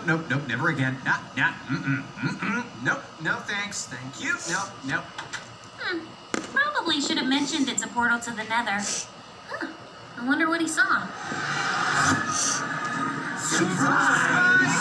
nope, nope, never again. Nope, no thanks. Thank you. Nope. Probably should have mentioned it's a portal to the Nether. Huh. I wonder what he saw. Surprise!